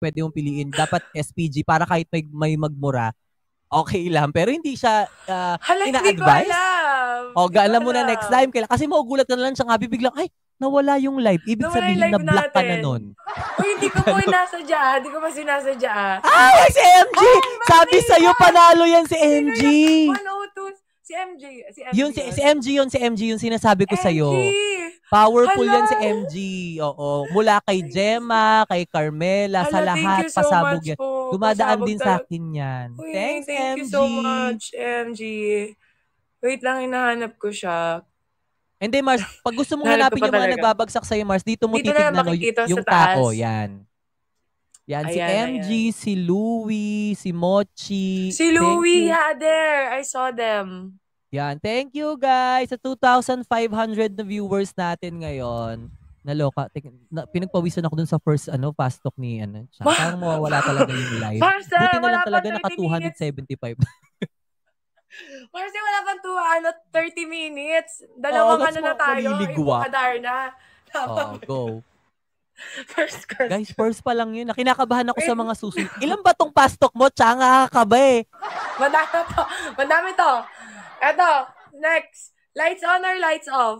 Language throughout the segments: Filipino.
pwede mong piliin. Dapat SPG para kahit may magmura, okay lang. Pero hindi siya ina-advise. O, alam mo na next time. Kasi maugulat ka na lang siya nga, biglang, ay, nawala yung live. Ibig sabihin na block ka na nun. Uy, hindi ko po sinasadya. Hindi ko pa sinasadya. Ay, si MG! Sabi sa'yo, panalo yan si MG. 102. Si MG. Si MG yung sinasabi ko sa'yo. Powerful yan si MG. Oo. Mula kay Gemma, kay Carmela, sa lahat, pasabog yan. Dumadaan din sa akin yan. Thanks, MG. Thank you so much, MG. Wait lang, hinahanap ko siya. Hindi, Mars. Pag gusto mong hanapin yung mga nagbabagsak sa'yo, Mars, dito mo titignan yung tao. Yan. Yan, si MG, si Louie, si Mochi. Si Louie, there. I saw them. Yan. Thank you, guys. Sa 2,500 na viewers natin ngayon. Naloka. Pinagpawisan ako dun sa first fast talk ni parang mawawala talaga yung live. Buti na lang talaga naka 275. Marcy, wala pang 30 minutes. Dalawang na tayo. Ibukadar na. Go. First. Guys, first pa lang yun. Kinakabahan ako sa mga susunod. Ilan ba tong fast talk mo? Tsanga ka ba eh? Madami to. Eto, next. Lights on or lights off?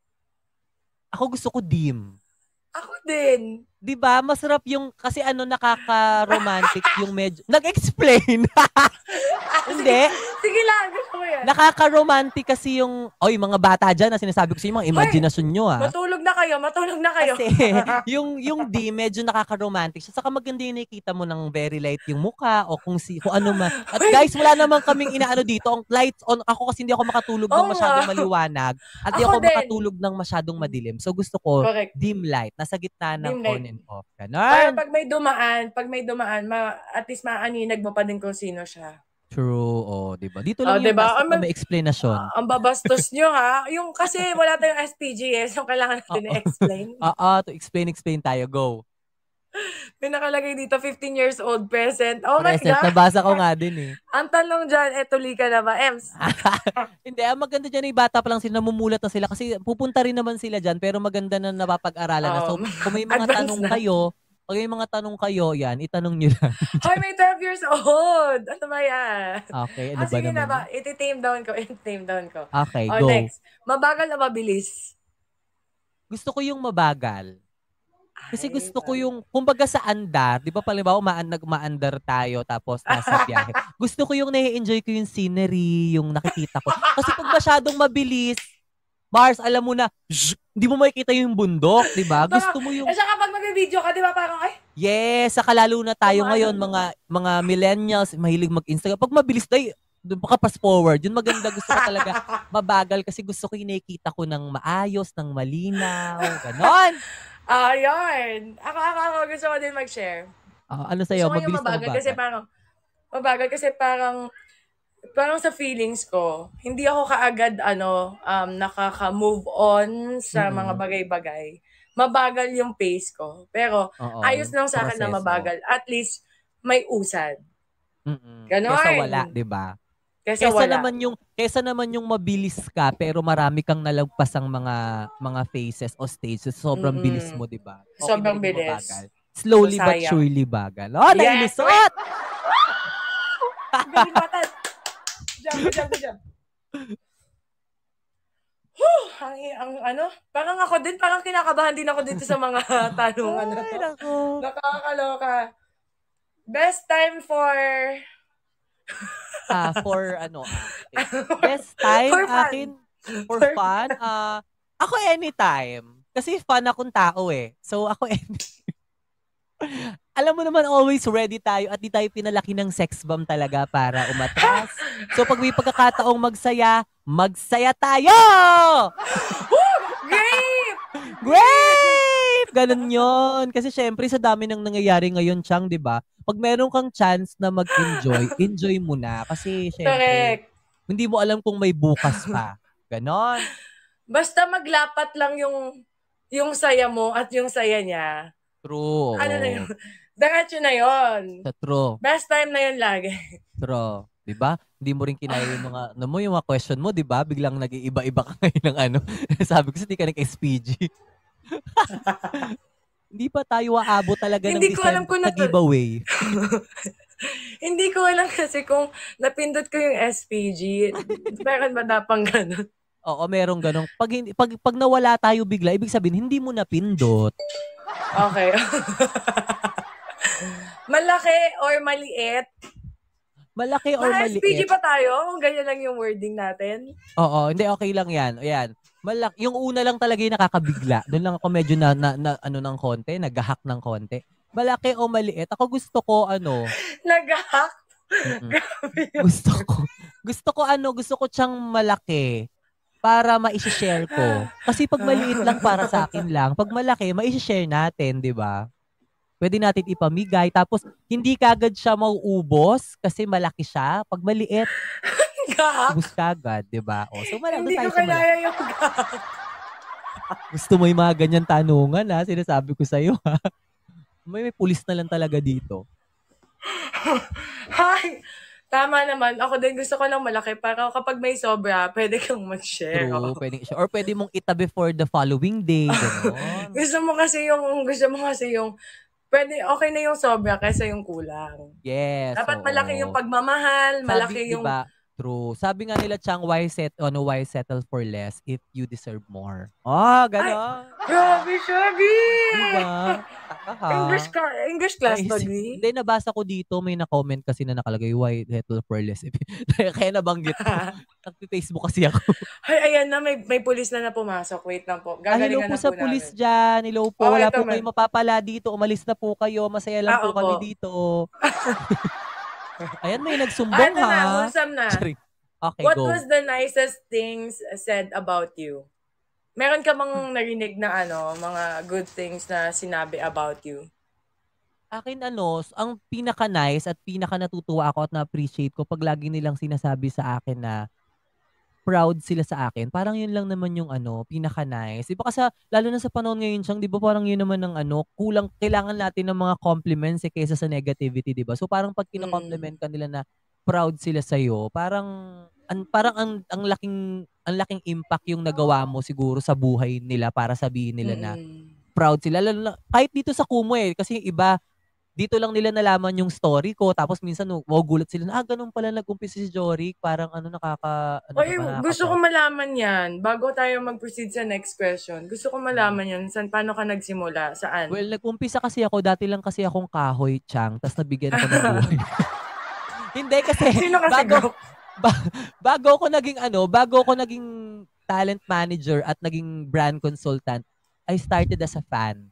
Ako gusto ko dim. Ako din. Diba? Masarap yung, kasi nakaka-romantic yung medyo, nag-explain. Hindi. Sige lang, gusto ko yan. Nakaka-romantic kasi yung, mga bata dyan na sinasabi ko sa mga imagination nyo Matulog na kayo. Kasi, yung di, medyo nakaka-romantic siya. Saka maganda yung nakikita mo ng very light yung mukha o kung ano man. At guys, wala naman kaming inaano dito. Ang lights on, ako kasi hindi ako makatulog ng masyadong maliwanag. At hindi ako makatulog ng masyadong madilim. So gusto ko, dim light. Nasa gitna ng on and off. Ganon. Pag may dumaan, at least maaninag mo pa din kung sino siya. True, diba? Dito lang yung may explanation. Ang babastos nyo, ha? Yung kasi wala tayong SPGS, so kailangan natin i-explain. To explain tayo. Go. May nakalagay dito, 15 years old, present. Oh present. My God. Nabasa ko nga din eh. Ang tanong dyan, tuloy ka na ba, Ems? Hindi, ang maganda dyan ay bata pa lang sila, namumulat na sila kasi pupunta rin naman sila dyan pero maganda na napapag-aralan na. So, kung may mga tanong kayo, yan, itanong nyo lang. Hoy, may 12 years old! Ano ba yan? Okay, ano ba sige naman? Na ba? Iti-tame down ko. Okay, go. Next. Mabagal o mabilis? Gusto ko yung mabagal. Kasi gusto ko yung, kumbaga sa andar, di ba palimbawa nag-maandar tayo tapos nasa biyahe. Gusto ko yung nai-enjoy ko yung scenery, yung nakikita ko. Kasi pag masyadong mabilis, Mars, alam mo na, hindi mo makikita yung bundok, di ba? Gusto mo yung... Saka kapag mag-video ka, di ba parang, ay? Yes, saka lalo na tayo ngayon, mga millennials, mahilig mag-Instagram. Pag mabilis tayo, doon pa fast forward. Yun maganda, gusto ko talaga mabagal kasi gusto ko yung nakikita ko ng maayos, ng malinaw, ganon. Yun. Ako gusto ko din mag-share. Ano sa'yo? Mabilis na mabagal? Kasi parang sa feelings ko, hindi ako kaagad nakaka-move on sa mga bagay-bagay. Mabagal yung pace ko. Pero ayos lang sa akin na mabagal. At least may usad. Ganon. Kesa wala, 'di ba? Kesa naman yung mabilis ka pero marami kang nalagpasang mga phases o stages. Sobrang bilis mo, 'di ba? Okay, sobrang bilis. Mabagal. Slowly but surely bagal. Oh, nailusot! Jump. Parang ako din, parang kinakabahan din ako dito sa mga tanungan na to. Nakakaloka. Best time for... Best time for fun. akin for fun. Ako anytime. Kasi fun akong tao eh. So ako anytime. Alam mo naman, always ready tayo at di tayo pinalaki ng sex bomb talaga para umatras. So pag may pagkakataong magsaya tayo! Great! Ganun yon. Kasi syempre sa dami ng nangyayari ngayon, Chang, di ba? Pag meron kang chance na mag-enjoy, enjoy mo na. Kasi syempre, hindi mo alam kung may bukas pa. Ganon. Basta maglapat lang yung saya mo at yung saya niya. True. Ano na yun? Diretso na yun. True. Best time na yun lagi. True. Diba? Hindi mo rin kinaya yung mga question mo, diba? Biglang nag-iiba-iba ka ngayon ng Sabi ko, hindi ka nag-SPG. Hindi pa tayo aabot talaga ng Hindi ko alam December kung sa giveaway. Hindi ko alam kasi kung napindot ko yung SPG. Meron ba napang ganun? Oo, merong ganong. Pag nawala tayo bigla, ibig sabihin, hindi mo napindot. Okay. Malaki or maliit? Malaki or SPG maliit. pa tayo? Kung ganyan lang yung wording natin? Oo, hindi, okay lang yan. Ayan. Yung una lang talaga yung nakakabigla. Doon lang ako medyo na ano ng konti, nag-hack ng konti. Malaki o maliit? Ako gusto ko Nag-hack? Gusto ko siyang malaki para ma-share ko. Kasi pag maliit lang para sa akin lang, pag malaki, ma-share natin, 'di ba? Pwede natin ipamigay tapos hindi kagad siya mauubos kasi malaki siya. Pag maliit, Gahak? ubos kagad, 'di ba? O, so Hindi tayo ko sa malaki. kaya yung gahak. Gusto mo yung mga ganyan tanungan, ha? Sinasabi ko sa'yo, ha? May pulis na lang talaga dito. Hay! Tama naman. Ako din gusto ko ng malaki para kapag may sobra, pwede kang mag-share. True, pwedeng or pwede mong itabi for the following day, gano'n. gusto mo kasi yung pwede okay na yung sobra kaysa yung kulang. Yes, Dapat oo. malaki yung pagmamahal, malaki yung diba, true. Sabi nga nila, Chang, why settle for less if you deserve more? Gano'n. Grabe, Shabby! Diba? English class to, di? Hindi, nabasa ko dito, may na-comment kasi na nakalagay, why settle for less? Kaya nabanggit ko. Nag-Facebook kasi ako. Ay, ayan na, may pulis na pumasok. Wait lang po. Hello Gagalingan po na sa po pulis namin. dyan. Hello po. Wala ito po kayong mapapala dito. Umalis na po kayo. Masaya lang po opo. kami dito. Ayan, may nagsumbong Ito na, ha. wholesome na. Okay, What go. was the nicest things said about you? Meron ka bang narinig na mga good things na sinabi about you? Akin ang pinaka-nice at pinaka-natutuwa ako at na-appreciate ko pag lagi nilang sinasabi sa akin na proud sila sa akin. Parang yun lang naman yung pinaka-nice. Di ba kasi lalo na sa panahon ngayon siyang, di ba parang yun naman ng kulang, kailangan natin ng mga compliments kaysa sa negativity, di ba? So parang pag kino-compliment ka nila na proud sila sa'yo, parang ang laking impact yung nagawa mo siguro sa buhay nila para sabihin nila na proud sila. Lalo na, kahit dito sa Kumu kasi yung iba, dito lang nila nalaman yung story ko. Tapos minsan, magugulat sila na, ganun pala nag-umpisa si Jorik. Parang gusto ko malaman yan. Bago tayo mag-proceed sa next question, gusto ko malaman yan. Paano ka nagsimula? Saan? Well, nag-umpisa kasi ako, dati lang kasi akong kahoy, Chang. Tapos nabigyan ako ng buhay. Hindi kasi, Sino kasi bago ako naging talent manager at naging brand consultant, I started as a fan.